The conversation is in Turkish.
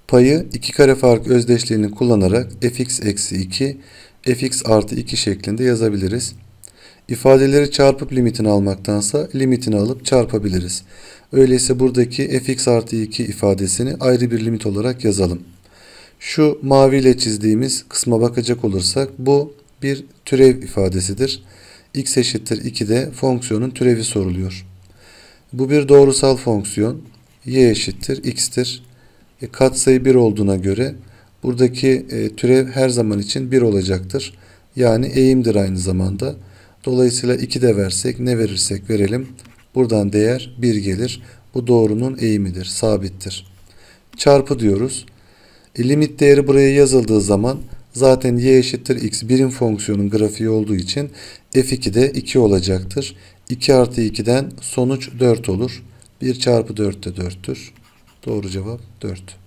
Payı 2 kare fark özdeşliğini kullanarak fx eksi 2, fx artı 2 şeklinde yazabiliriz. İfadeleri çarpıp limitini almaktansa limitini alıp çarpabiliriz. Öyleyse buradaki fx artı 2 ifadesini ayrı bir limit olarak yazalım. Şu maviyle çizdiğimiz kısma bakacak olursak bu bir türev ifadesidir. X eşittir 2'de fonksiyonun türevi soruluyor. Bu bir doğrusal fonksiyon. Y eşittir x'tir. Katsayı 1 olduğuna göre buradaki türev her zaman için 1 olacaktır. Yani eğimdir aynı zamanda. Dolayısıyla 2 de versek ne verirsek verelim. Buradan değer 1 gelir. Bu doğrunun eğimidir, sabittir. Çarpı diyoruz. Limit değeri buraya yazıldığı zaman zaten y eşittir x birim fonksiyonun grafiği olduğu için f2 de 2 olacaktır. 2 artı 2'den sonuç 4 olur. 1 çarpı 4 de 4'tür. Doğru cevap 4.